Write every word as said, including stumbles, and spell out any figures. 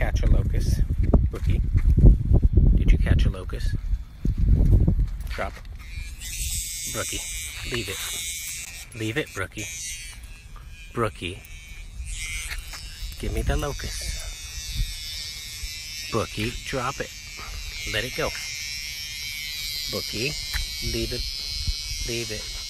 catch a locust? Brookie, did you catch a locust? Drop it. Brookie, leave it. Leave it, Brookie. Brookie, give me the locust. Brookie, drop it. Let it go. Brookie, leave it. Leave it.